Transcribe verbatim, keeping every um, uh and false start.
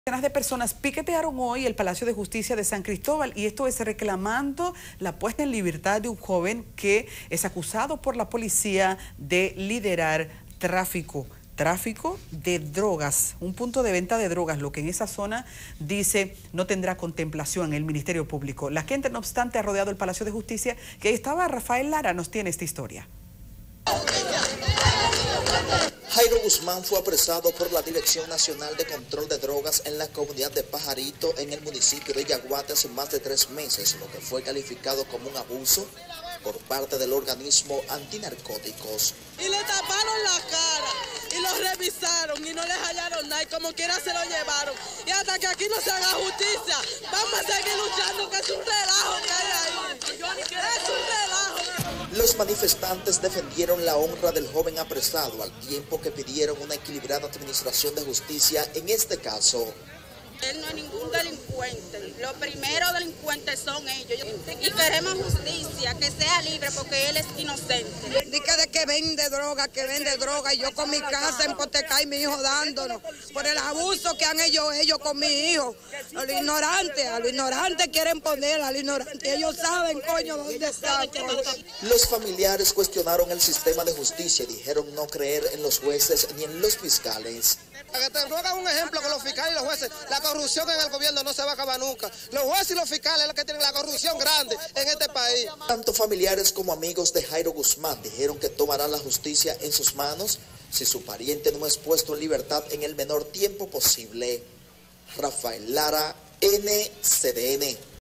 Decenas de personas piquetearon hoy el Palacio de Justicia de San Cristóbal y esto es reclamando la puesta en libertad de un joven que es acusado por la policía de liderar tráfico. Tráfico de drogas, un punto de venta de drogas, lo que en esa zona dice no tendrá contemplación el Ministerio Público. La gente, no obstante, ha rodeado el Palacio de Justicia, que ahí estaba Rafael Lara, nos tiene esta historia. Jairo Guzmán fue apresado por la Dirección Nacional de Control de Drogas en la comunidad de Pajarito, en el municipio de Yaguate, hace más de tres meses, lo que fue calificado como un abuso por parte del organismo antinarcóticos. Y le taparon la cara, y lo revisaron, y no les hallaron nada, y como quiera se lo llevaron. Y hasta que aquí no se haga justicia, vamos a seguir luchando, que es un relajo que hay ahí. Es un relajo. Los manifestantes defendieron la honra del joven apresado, al tiempo que pidieron una equilibrada administración de justicia en este caso. Él no es ningún delincuente, los primeros delincuentes son ellos. Y queremos justicia, que sea libre porque él es inocente. Dice de que vende droga, que vende droga, y yo con mi casa hipotecada y mi hijo dándonos, por el abuso que han hecho ellos con mi hijo. A los ignorantes, a los ignorantes quieren poner, a los ignorantes, ellos saben, coño, dónde está. Los familiares cuestionaron el sistema de justicia y dijeron no creer en los jueces ni en los fiscales. Que te hagan un ejemplo con los fiscales y los jueces. La corrupción en el gobierno no se va a acabar nunca. Los jueces y los fiscales son los que tienen la corrupción grande en este país. Tanto familiares como amigos de Jairo Guzmán dijeron que tomarán la justicia en sus manos si su pariente no es puesto en libertad en el menor tiempo posible. Rafael Lara, N C D N.